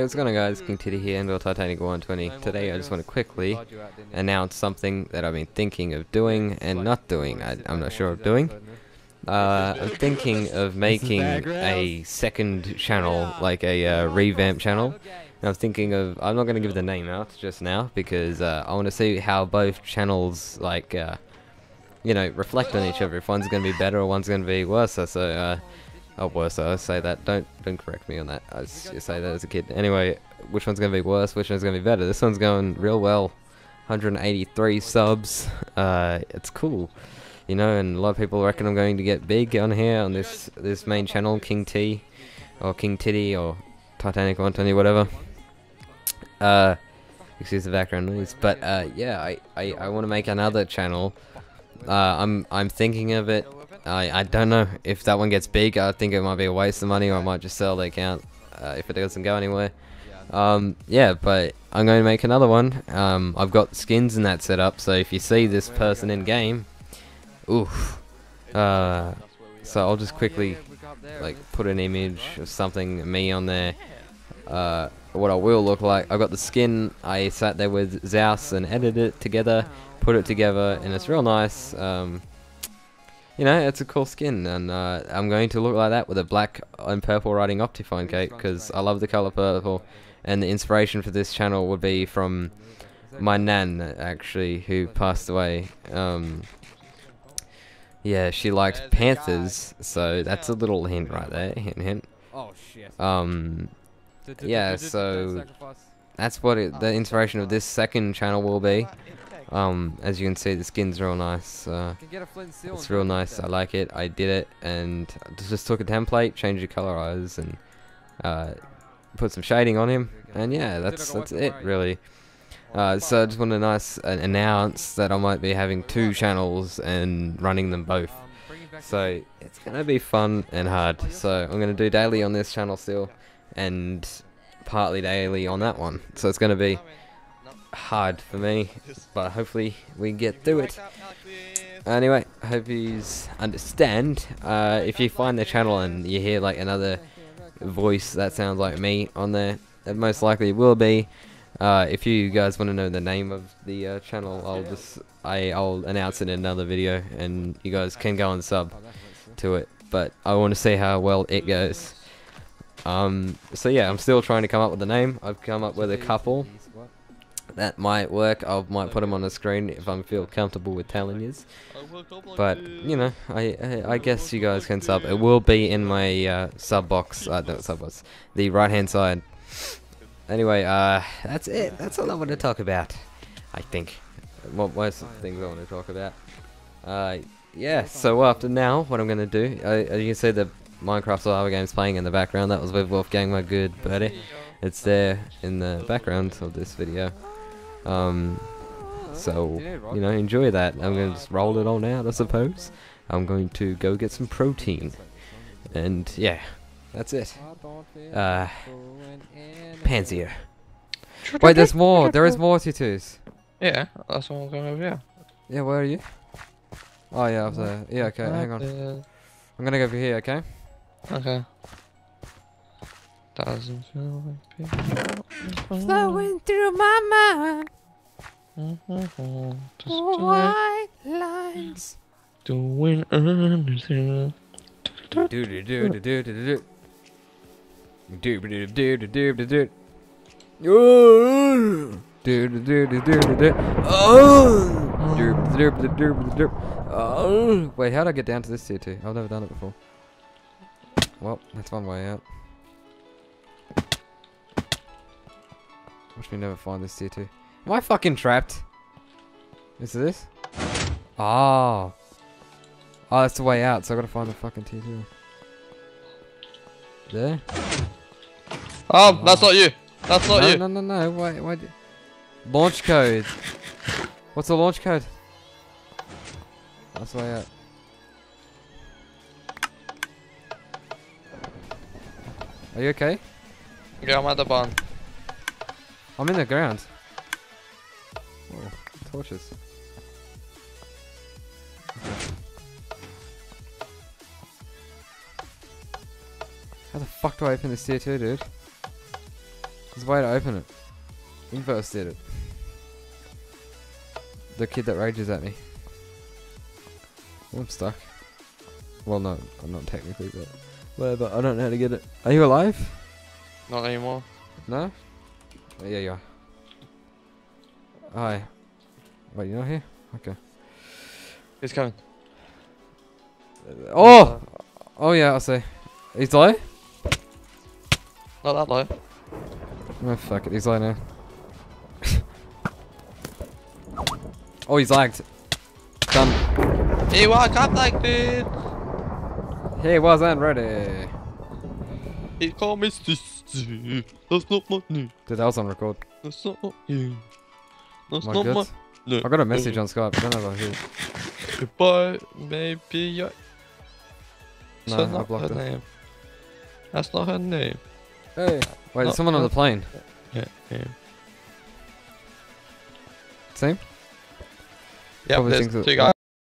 what's going on, guys? King Titty here, and Titanic 120. Today I just want to quickly announce something that I've been thinking of doing and not doing. I'm not sure of doing. I'm thinking of making a second channel, like a revamp channel. And I'm thinking of, I'm not going to give the name out just now, because I want to see how both channels, like, you know, reflect on each other. If one's going to be better or one's going to be worse. So, worse, I say that. Don't correct me on that. I just say that as a kid. Anyway, which one's going to be worse, which one's going to be better? This one's going real well. 183 subs. It's cool. You know, and a lot of people reckon I'm going to get big on here, on this main channel, King T, or King Titty, or Titanic 120, whatever. Excuse the background noise. But, yeah, I want to make another channel. I'm thinking of it. I don't know if that one gets big. I think it might be a waste of money, or I might just sell the account if it doesn't go anywhere. Yeah, but I'm going to make another one. I've got skins and that set up, so if you see this person in game, oof. So I'll just quickly like put an image of something, me on there. What I will look like. I got the skin. I sat there with Zeus and edited it together, put it together, and it's real nice. You know, it's a cool skin, and I'm going to look like that with a black and purple riding Optifine cape, because I love the colour purple, and the inspiration for this channel would be from my nan, actually, who passed away. Yeah, she liked Panthers, so that's a little hint right there, hint hint. Oh shit. Yeah, so that's what the inspiration of this second channel will be. As you can see, the skin's real nice. It's real nice. I like it. I did it, and just took a template, changed the color eyes, and put some shading on him. And yeah, that's it really. So I just want to announce that I might be having 2 channels and running them both. So it's gonna be fun and hard. So I'm gonna do daily on this channel still, and partly daily on that one. So it's gonna be hard for me, but hopefully we get through it. Anyway, hope you understand. If you find the channel and you hear like another voice that sounds like me on there, it most likely will be. If you guys want to know the name of the channel, I'll announce it in another video, and you guys can go and sub to it. But I want to see how well it goes. So yeah, I'm still trying to come up with a name. I've come up with a couple that might work. I might put them on the screen if I feel comfortable with telling you. But you know, I guess you guys can sub. It will be in my sub box. Not sub box. The right hand side. Anyway, that's it. That's all I want to talk about. I think. Most of the things I want to talk about. Yeah. So after now, what I'm gonna do? As you can see, the Minecraft Survival games playing in the background. That was with Wolfgang, my good buddy. It's there in the background of this video. So, you know, enjoy that. I'm going to just roll it on out, I suppose. I'm going to go get some protein. And, yeah, that's it. Pansier. Wait, there's more. There is more tutus. Yeah, that's what I'm going over here. Yeah, where are you? Oh, yeah, up there. Yeah, okay, hang on. I'm going to go over here, okay? Okay. Doesn't feel like people Flowing through my mind. White lines. Doing anything. Do do do do do do do. Do do do do do do do. Oh, do do do do do do. Oh, do do do do do. Oh, wait, how'd I get down to this tier 2? I've never done it before. Well, that's one way out. Watch me never find this tier 2. Am I fucking trapped? Is this? Oh. Oh, that's the way out, so I gotta find the fucking tier 2. There? Oh, that's not you. That's not you. No. Wait. Launch code. What's the launch code? That's the way out. Are you okay? Yeah, I'm at the barn. I'm in the ground. Oh, torches. How the fuck do I open this tier 2, dude? There's a way to open it. Inverse did it. The kid that rages at me. Oh, I'm stuck. Well, no, I'm not technically, but whatever. I don't know how to get it. Are you alive? Not anymore. No? Oh, yeah, you are. Hi. Wait, you're not here? Okay. He's coming. Oh! Oh, yeah, I see. He's low? Not that low. Oh, fuck it. He's low now. Oh, he's lagged. Done. He was up like this. He wasn't ready. He called me sissy. That's not my name. Dude, that was on record. That's not my name. That's My not my God. name. I got a message on Skype. I don't know if I hear. Goodbye, maybe you. No, That's I not blocked her it. name. That's not her name. Hey. Wait, there's Not someone on her- the plane. Yeah. Same? Yep, Probably there's thinks that- two guys.